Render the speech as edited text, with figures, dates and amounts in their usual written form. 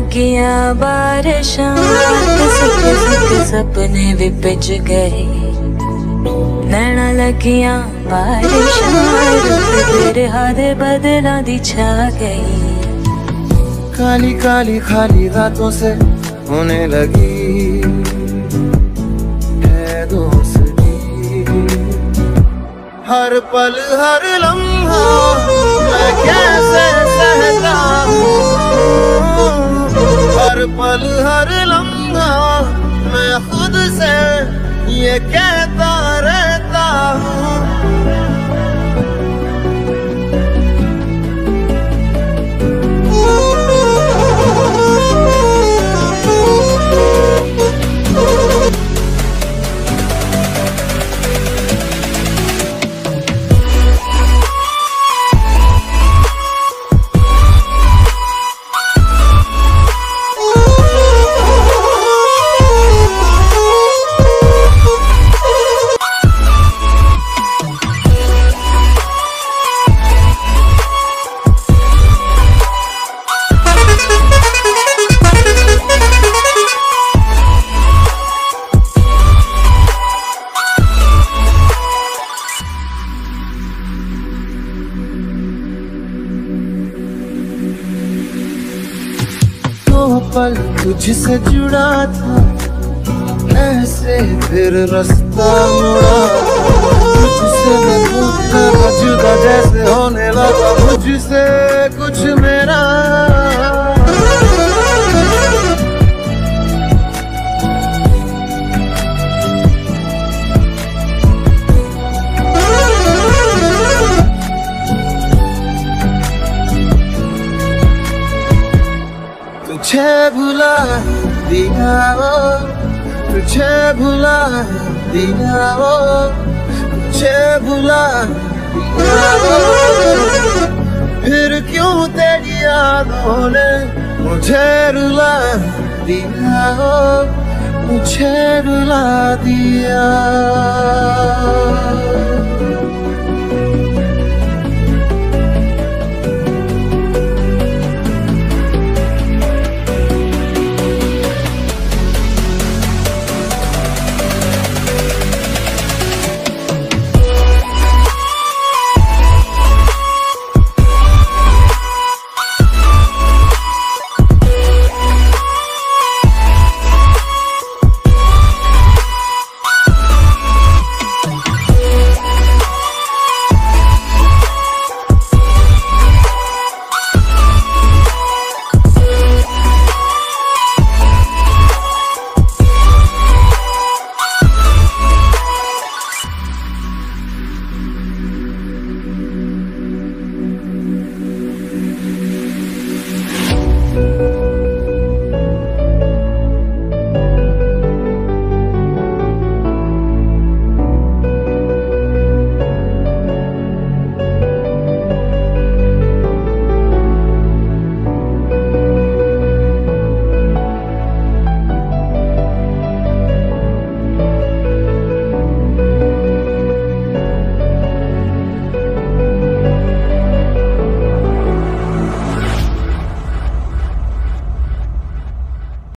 लगियां बारिशां सुख सुख सपने भी पिज गए नैना लगियां बारिशां रुत बिरहा दे बदलां दी छा गई। काली काली खाली रातों से होने लगी है दोस्ती, हर पल हर लम्हा मैं कैसे सहता हूँ, हर पल हर लम्हा मैं खुद से ये कहता रहता हूँ। पल तुझसे जुड़ा था ऐसे फिर रास्ता मुड़ा, तुझसे मैं खुद का जुदा जैसे होने लगा मुझसे कुछ मेरा। तुझे भुला दिया वो, तुझे भुला दिया वो, तुझे भुला दिया वो, फिर क्यों तेरी यादों ने मुझे रुला दिया वो, मुझे रुला दिया।